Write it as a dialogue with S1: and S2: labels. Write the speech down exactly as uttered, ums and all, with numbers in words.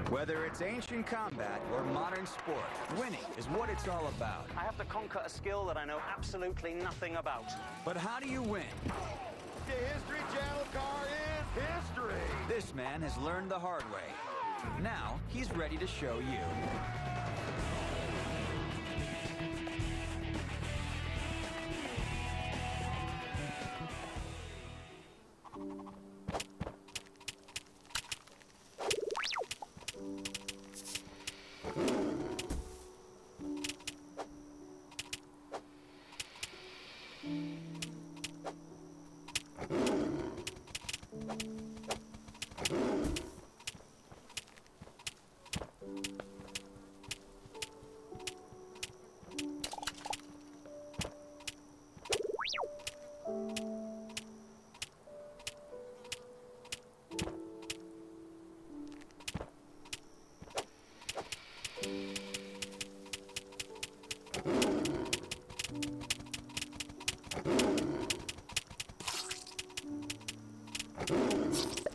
S1: Whether it's ancient combat or modern sport, winning is what it's all about.
S2: I have to conquer a skill that I know absolutely nothing about.
S1: But how do you win?
S3: The History Channel car is history!
S1: This man has learned the hard way. Now, he's ready to show you.
S4: You